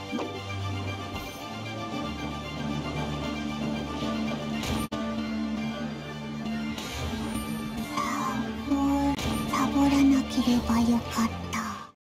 サボらなければよかった。